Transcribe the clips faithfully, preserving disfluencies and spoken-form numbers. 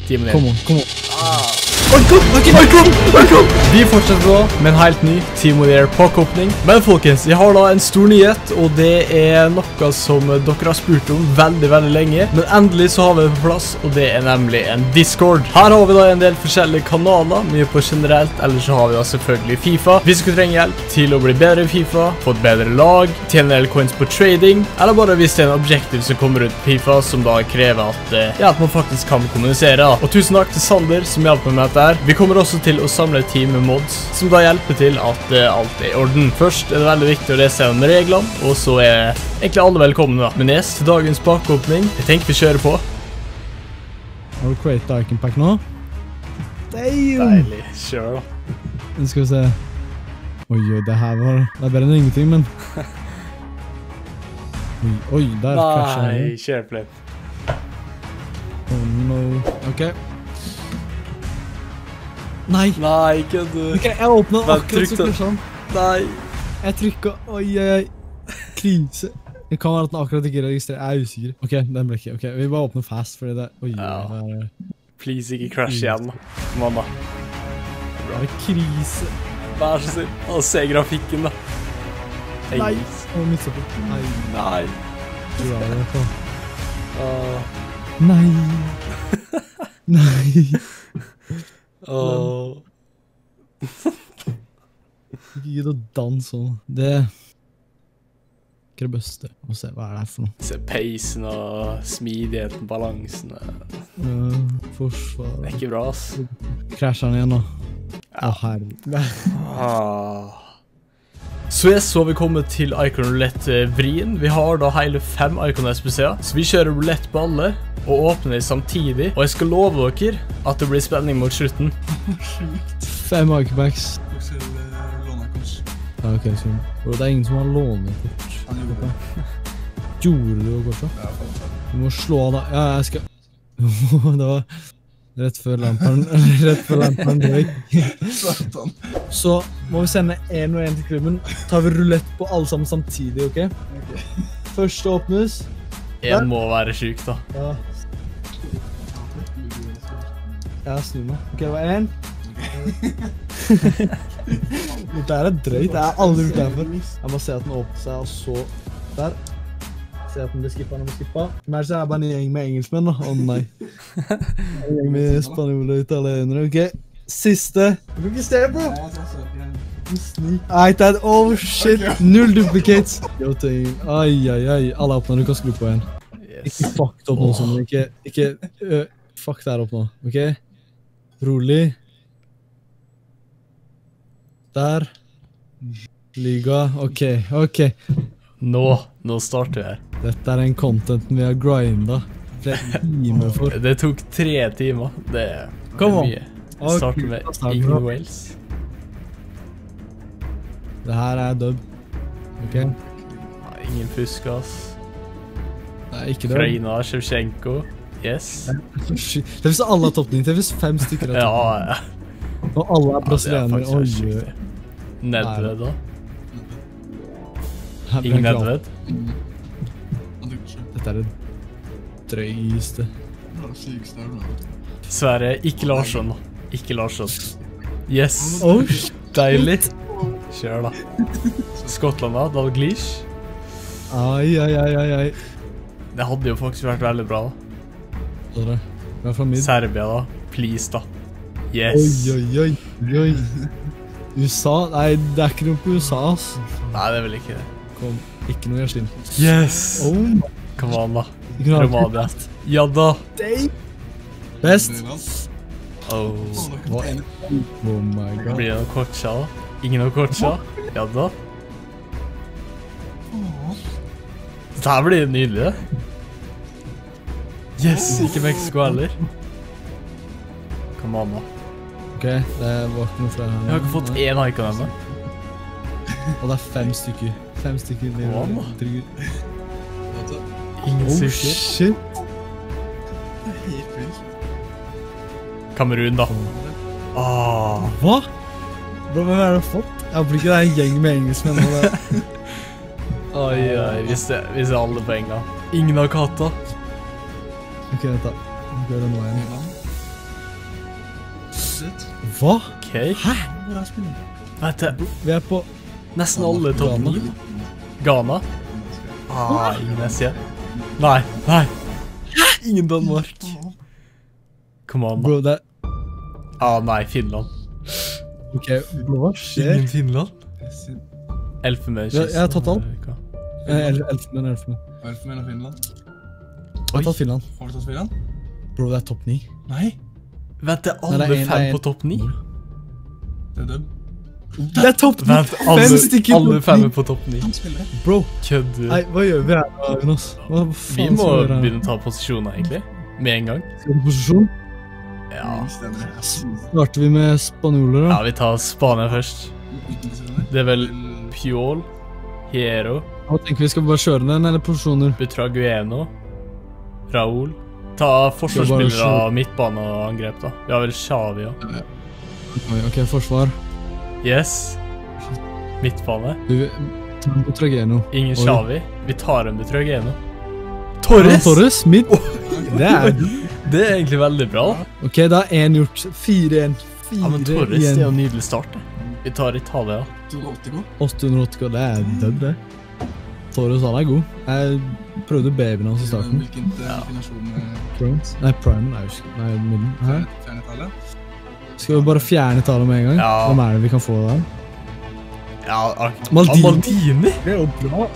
Team Kom on, kom on. Ah. Welcome, welcome, welcome. Vi fortsetter da med en helt ny Team of the Year pakkeåpning. Men folkens, jeg har da en stor nyhet, og det er noe som dere har spurt om veldig, veldig lenge. Men endelig så har vi det på plass, og det er nemlig en Discord. Her har vi da en del forskjellige kanaler, mye på generelt, eller så har vi da selvfølgelig FIFA. Hvis dere trenger hjelp til å bli bedre i FIFA, få et bedre lag, tjene en del coins på trading, eller bare hvis det er en objektiv som kommer ut på FIFA, som da krever at, ja, at man faktisk kan kommunisere. Og tusen takk til Sander som hjelper meg med dette. Vi kommer også til å samle et team med mods, som da hjelper til at uh, alt er i orden. Først er det veldig viktig å lese gjennom reglene, og så er egentlig alle velkomne da. Men yes, til dagens pakkeåpning, jeg tenker vi kjører på. Har du created Icon Pack nå? Damn! Deilig, kjør da. Nå skal vi se. Oi, oi, det her var... Det er bedre enn ingenting, men... Oi, oi, der krasjer jeg. Nei, kjøreflip. Oh no. Ok. Nei! Nei, ikke du. Ok, jeg åpnet akkurat så krasjer han. Nei. Jeg trykket, oi, oi, oi. Krise. Det kan være at den akkurat ikke registrerer, jeg er usikker. Ok, den ble ikke, ok, vi bare åpner fast, fordi det, oi, Ja. det er... Please, ikke crash igjen da. Mamma. Det er krise. Vær så snill. Å, se grafikken da. Hei. Nei! Å, midtstopper. Nei. Nei. Du er det, da. Åh. Nei. Nei. Åh. Ikke gitt å danse sånn. Det... Ikke det beste. Må se, hva er det her for noe? Se peisen og smidigheten, balansen. Uh, forsvar... Det er ikke bra, ass. Krasjer han igjen da. Å, herre. Ah. Så yes, så har vi kommet til Icon Roulette-vrien. Vi har da hele fem Icon S P C-er, så vi kjører roulette på alle, og åpner dem samtidig. Og jeg skal love dere at det blir spenning mot slutten. Fem Icon Packs. Dere skal låne kurs. Ja, ok, sånn. Bro, det er ingen som har lånekort. Han gjorde det. Gjorde du det kort, Ja, for Du må slå av deg. Ja, jeg skal... Det var rett før lamperen, rett før lamperen gikk. Satan. Så må vi sende en og en til klubben. Tar vi roulette på alle sammen samtidig, ok? Ok. Første åpnes. En må være syk da. Ja. Jeg snur meg. Ok, det var en. Dette er drøyt. Det er aldri gjort derfor. Jeg må se at den åpner seg, og så... Der. Se at den blir skippet, den blir skippet. Men så er jeg bare en gjeng med engelskmenn da. Å nei. En gjeng med spanjoler og italienere, ok? Siste. Du kan ikke se, bro! Nei, jeg tror så. Snik. Ai, Tad. Oh, shit. Null duplicates. Yo, ting. Ai, ai, ai. Alle er opp nå. Du kan skru på igjen. Yes. Ikke fucked opp nå, sånn. Ikke, ikke, uh, fuck der opp nå, ok? Rolig. Der. Liga. Ok, ok. Nå, nå starter vi her. Dette er en contenten vi har grindet flere timer for. Det tok tre timer. Det er Kom on. mye. Vi starter med Ok, starter ingen vi. Wales. Det her er dub. Ok? Nei, ingen Puskas. Det er ikke dub. Ukraina, Shevchenko. Yes. Shit. Det er hvis alle har toppning. Det er hvis fem stykker Ja, har ja. toppning. Og alle er Ja, det er brasilianere. faktisk Oi, helt sykt. Nedved da. her blir Ingen jeg glad. Nedved. Han tror ikke. Dette er det drøyeste. Det er det sykeste jeg har hørt. Sverre, ikke Larsson da. Ikke Larsson. Yes. Oh, Deilig. Kjør da. Skottland da, Dalglish. ai, ai, ai, ai, ai. Det hadde jo faktisk vært veldig bra da. Hva er det? Vi er fra mid. Serbia da, please da. Oi, Yes. oi, oi, oi. U S A? Nei, det er ikke noe på U S A, ass. Nei, det er vel ikke det. Kom, ikke noe Gjerslin. Yes. Oh my Kom an da. Ikke noe Romania. Ja da. day. Best. Oh. Hva? Oh my god. Blir det noe kortsa da? Ingen noe kortsa? Ja da. Dette her blir nydelig det. Yes, ikke Mexico heller. Kom an da. Ok, det var ikke noe flere her. Jeg har ikke fått én icon ennå. Og det er fem stykker. Fem stykker. Hva da? Trygger. Ingen Oh sushi. shit. Det er helt vilt. Kamerun da. Ah. Hva? Bro, hvem er det fått? Jeg håper ikke det er en gjeng med engelskmenn og det. Oi, oi, hvis det, hvis det er alle poeng da. Ingen har katta. Ok, vent da. Gjør det nå igjen. Milan. shit. Hva? Ok. Hæ? Hvor er spillet? Vet du, Vi er på nesten alle topp Ghana. ni. Ghana. Ah, ingen Asia. Nei, nei. Ingen Danmark. Come on, da. Bro, det er... Ah, nei, Finland. Ok, bro, hva skjer? Ingen Finland. Elfenbenskysten. Jeg- jeg har tatt den. Hva? Eh, el- Elfenben, Elfenben. Elfenben og Finland. Jeg har tatt Finland. Har du tatt Finland? Bro, det er topp ni. Nei. Vent, det er Nei, alle det er en- fem det er en- på topp ni? Det er dub. Det er topp ni! Vent, alle, Fem stykker alle topp fem ni. er på topp ni. Han spiller det. Bro, Kødder. nei, hva gjør vi her, Jonas? Hva Vi faen må skal vi gjøre her? begynne å ta posisjoner, egentlig. Med en gang. Skal vi på posisjon? Ja. Minst den er. Starter vi med spanjoler, Ja, da? vi tar Spania først. Uten diskusjoner. Det er vel Til- Pjol, Hierro, Hva tenker vi? Skal vi bare kjøre den, eller posisjoner? Butragueno, Raúl. Ta forsvarsspillere kjøre- av midtbane og angrep, da. Vi har vel Xavi òg. Ja, ja. Oi, ok, forsvar. Yes. Midtbane. Vi tar den på Trageno. Ingen Oi. Xavi. Vi tar en Butragueno. Torres! Torres! Torres, midt. Det er... Det er egentlig veldig bra. Ok, da er én gjort. Fire igjen. Fire Ja, men Torres det er jo igjen. en nydelig start. det. Vi tar Italia. to hundre og åtti går. åtte hundre og åtti, det er død, det. Torres, han er god. Jeg prøvde babyen hans i starten. Hvilken hvilken nasjon eh, Prime. Nei, Prime, nei, husk. Nei, midden. Hæ? fjern- fjern Italia? Skal vi bare fjerne Italia med en gang? Ja. Hvem er det vi kan få der? Ja, Ak- Maldini. Ah, Maldini. Det er jo bra.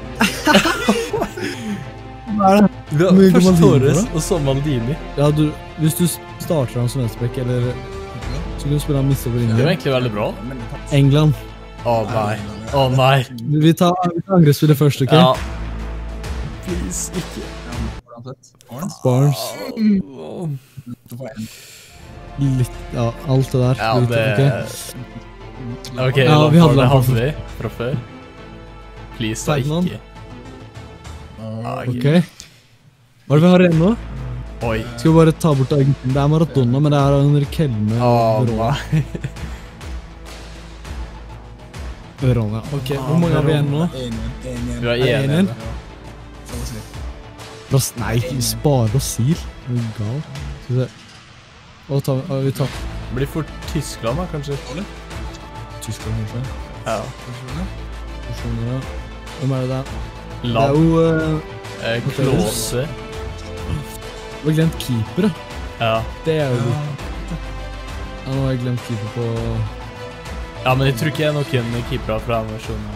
Hva er det? Vi har Mye først Maldini, Torres, da. og så Maldini. Ja, du, hvis du starter han som venstreback, eller så kan du spille han mister på Det var linje. egentlig veldig bra. Men det tar- England. Å nei. Å nei. Vi tar, vi tar angrepsspillet først, ok? Ja. Please, ikke. Ja, hvordan sett? Barnes? Barnes. Åh. Du får en. Litt, ja, alt det der. Ja, Litt, det ok? Ok, Ja, vi hadde det den hadde vi fra før. Please, da Ferdinand. ikke. Ah, Ok. Hva er det vi har igjen nå? Oi. Skal vi bare ta bort Argentina? Det er Maradona, men det er en Riquelme Å og Verona. nei. Verona. Ok, hvor mange har vi igjen nå? En igjen. En igjen. Vi har Er det én en igjen. igjen? Så å si. Bras nei, vi sparer Brasil. Er du gal? Skal vi se. Hva tar vi? Å, vi tar Det blir fort Tyskland, da, kanskje. Tyskland, kanskje. Ja. Posisjoner. Personer, ja. Hvem er det der? Det er Land. jo... Uh, Eh, Klose. vi har glemt keeper, da. Ja. Det er jo Ja. litt... Ja, nå har jeg glemt keeper på... Ja, men jeg tror ikke jeg er noen keepere fra denne versjonen.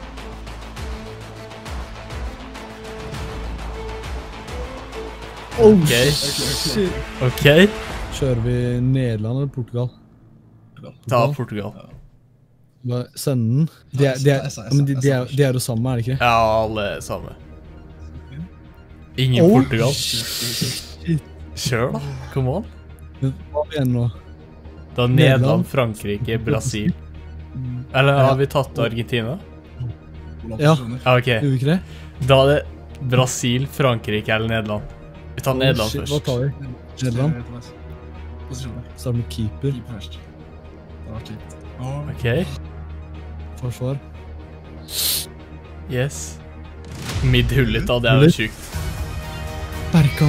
Oh, Ok. shit. Ok. Kjører vi Nederland eller Portugal? Ta Portugal. Bare sende den. De er, de er, ja, men de, de er, de er jo sammen, er det ikke? Ja, alle er samme. Ingen Oh, Portugal. shit. Kjør, da. Come on. Men hva har vi igjen nå? Da Nederland. Nederland, Frankrike, Brasil. Eller har vi tatt Argentina? Ja. Ja, ok. Gjør vi ikke det? Da er det Brasil, Frankrike eller Nederland. Vi tar Nederland Shit, først. Hva tar vi? Nederland. Posisjoner. Start med keeper. Keeper først. Det var kjipt. Åh. Ok, Forsvar. yes. Midthullet da, det er jo Hullet. sykt. Berkan.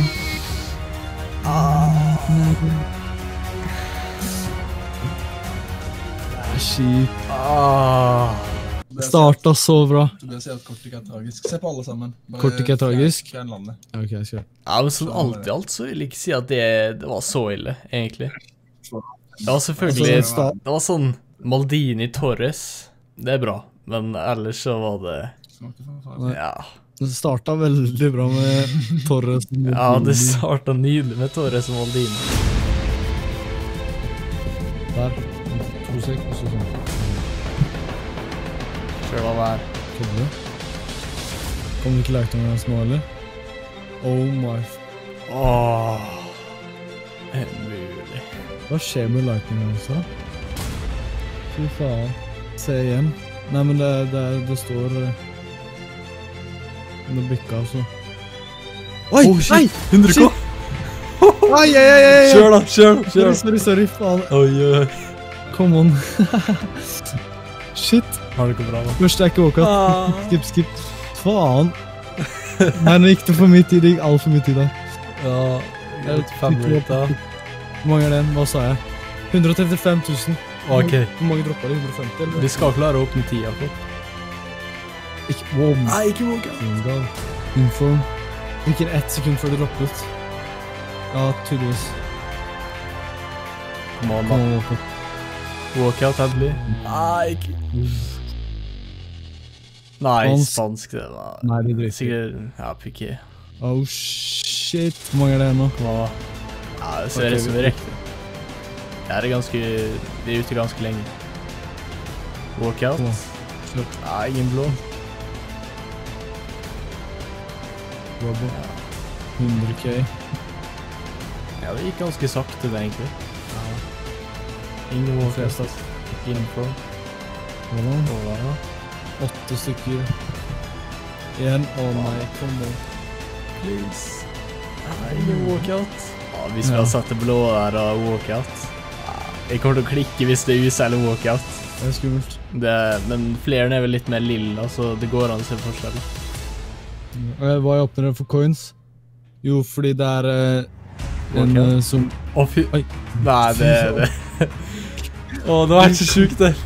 Det er kjipt. Ah. Starta så bra. Tobias sier at kort ikke er tragisk. Se på alle sammen. Bare Kort ikke er tragisk? Fjern landet. Ja, ok, jeg skal gjøre. Ja, men sånn alt i alt så vil jeg ikke si at det, det var så ille, egentlig. Det var selvfølgelig, Altså, sta- det var sånn Maldini Torres, det er bra, men ellers så var det, Smakte for faen. Nei. ja. Det starta veldig bra med Torres. Ja, det startet nydelig med Torres og Maldini. Der. To sek, og så sånn. Kjør hva det er. Kødder du? Kommer ikke Leikton hans nå, eller? Oh my... Åh, umulig. Hva skjer med Lightning hans da? Fy faen. Se igjen. Nei, men det, det, det står... eh, Det bikka, altså. Oi! Oh, shit. Nei! hundre K! Ai, ai, ai, ai! Kjør da, kjør da, Sorry, kjør da. sorry, sorry, faen. Oi, oi. Come on. Shit. Har det gått bra da? Først er ikke walkout. Ah. Skip, skip. Faen. Nei, nå gikk det for mye tid. Det gikk alt for mye tid der. Ja, jeg vet fem minutter. Hvor mange er det? Hva sa jeg? hundre trettifem tusen. Ok. Hvor mange dropper det? hundre femti, eller? Vi skal klare å åpne ti, iallfall. Ikke, wow. Nei, ikke walkout. Singal. Inform. Ikke ett sekund før det dropper ut. Ja, tydeligvis. Kom an, Kom da. an, walkout. Walkout, endelig. Nei, ikke... Nei, Spansk. spansk, det var... Nei, det driter jeg i. Sikkert... Ja, piqué. Oh, shit. Hvor mange er det nå? Kom an, da. Ja, det ser Ok, ut som vi- det rekker. Det er ganske... Vi er ute ganske lenge. Walkout. Kom an. Kjør. Nei, ingen blå. Rubber. hundre K. Ja, det gikk ganske sakte, det, egentlig. Ingen walkout, altså. Info. Hvordan? Over. Åtte stykker. Igjen. Å nei, kom nå. Please. Nei, ingen walkout. Ja, hvis vi Ja. har satt det blå der og walkout. Ja, jeg kommer til å klikke hvis det er U S eller walkout. Det er skummelt. Det, men flere er vel litt mer lilla, så det går an å se forskjell. Eh, Hva jeg åpner det for coins? Jo, fordi det er eh, en Ok. eh, som... Å, fy... Oi. Nei, det er det. Å, det var ikke så sjukt det.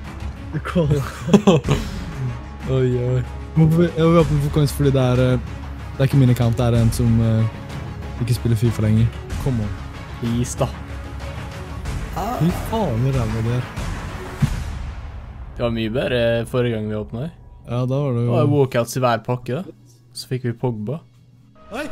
Oi, oi. Hvorfor vil- Jeg vil åpne for coins fordi det er... eh, Det er ikke min account, det er en som eh, ikke spiller FIFA lenger. Kom on. Is, da. Fy faen i ræva der. Det var mye bedre forrige gang vi åpnet. Ja, da var det Det jo... var walkouts i hver pakke, da. Så fikk vi Pogba. Oi,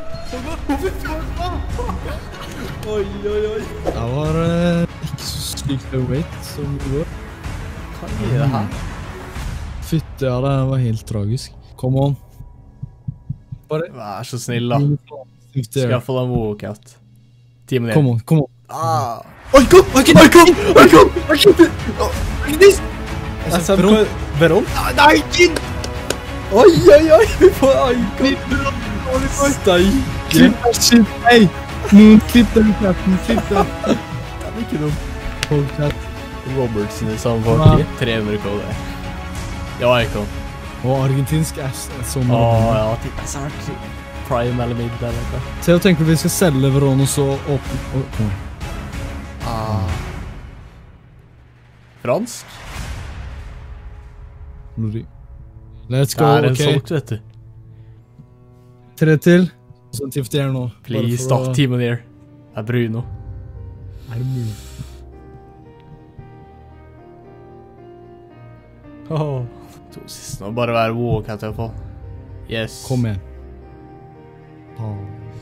oi, oi. Det var eh, ikke så sykt low weight som i går. Hva er det her? Fytte, ja, det var helt tragisk. Come on. Bare... Vær så snill, da. If Skal there. jeg få en walkout? Ti minutter. Come on, come on. Ah. Oi, kom! Oi, kom! Oi, kom! Oi, kom! Oi, kom! Agnes! Jeg ser Veron. Veron? Nei, ikke! Oi, oi, oi! Vi får icon. Steike. Klipp deg, shit! Hei! Noen klipp deg i chatten, klipp deg. Det er ikke noe. Hold chat. Robertson i samme parti. tre hundre K det. Ja, icon. Og argentinsk er s- sånn. Åh, ja. Det er snart prime eller mid eller noe. Se og tenk på vi skal selge Veron og så åpne... Oi, kom. Ah. Fransk? Lori. Let's Det go, er en ok. solgt, vet du. Tre til. Sånn tifter jeg nå. Bare Please, for da. å- Team of the year. Det er Bruno. Er det mulig? Åh. To siste nå. Bare være walkout i hvert fall. Yes. Kom igjen. Åh.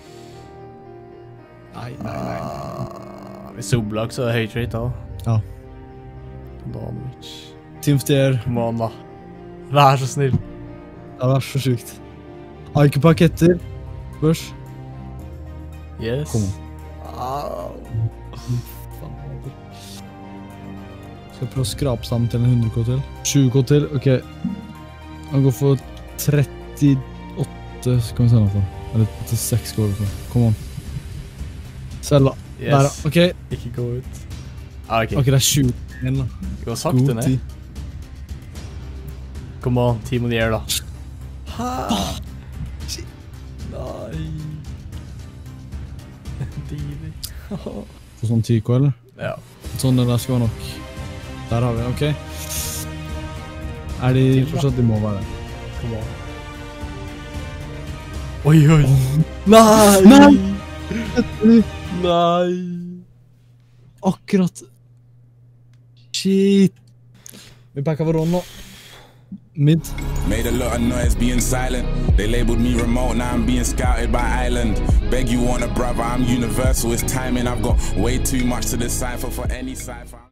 Nei, nei, nei. Ah, hvis Oblak så er det høyt rate da. Ja. Danovic. Tifter. Kom an da. Vær så snill. Det var så sykt. Ike-paketter. Spørs. Yes. Kom Au. Skal prøve å skrape sammen til en hundre K til. tjue K til, ok. Han går for trettiåtte, så kan vi sende for. Eller trettiseks går det for. Kom an. Selv da. Der da, Yes. ok. Ikke gå ut. Ah, ok. Ok, det er tjue igjen da. Det går sakte God ned. tid. Kom an, Team of the year da. Nei. Didi. For sånn ti K, eller? Ja. Sånn, det der skal være nok. Der har vi, ok. Er de Til da. fortsatt? De må være. Kom an. Oi, oi. Nei! Nei! Nei! Akkurat. Shit. Vi pakker Veron nå. Mid. Made a lot of noise being silent. They labeled me remote, now I'm being scouted by Island. Beg you want a brother, I'm universal, it's timing. I've got way too much to decipher for any cipher.